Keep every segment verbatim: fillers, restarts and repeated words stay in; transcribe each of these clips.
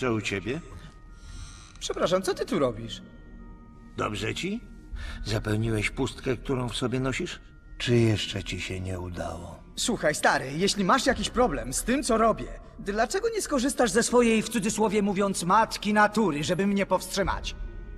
Co u ciebie? Przepraszam, co ty tu robisz? Dobrze ci? Zapełniłeś pustkę, którą w sobie nosisz? Czy jeszcze ci się nie udało? Słuchaj, stary, jeśli masz jakiś problem z tym, co robię, dlaczego nie skorzystasz ze swojej, w cudzysłowie mówiąc, matki natury, żeby mnie powstrzymać?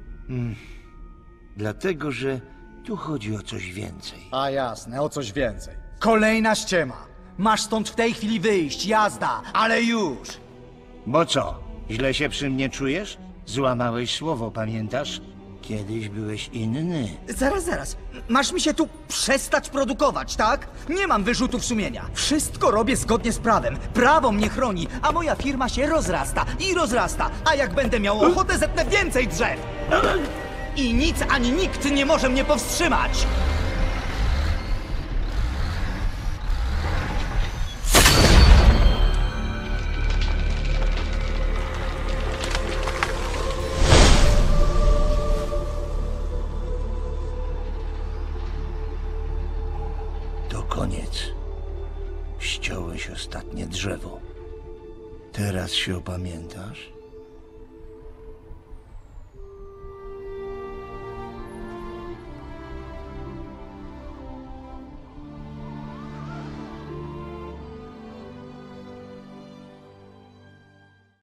Dlatego, że tu chodzi o coś więcej. A jasne, o coś więcej. Kolejna ściema. Masz stąd w tej chwili wyjść, jazda, ale już! Bo co? Źle się przy mnie czujesz? Złamałeś słowo, pamiętasz? Kiedyś byłeś inny. Zaraz, zaraz. Masz mi się tu przestać produkować, tak? Nie mam wyrzutów sumienia. Wszystko robię zgodnie z prawem. Prawo mnie chroni, a moja firma się rozrasta i rozrasta. A jak będę miał ochotę, zetnę więcej drzew. I nic ani nikt nie może mnie powstrzymać. To koniec. Ściąłeś ostatnie drzewo. Teraz się opamiętasz?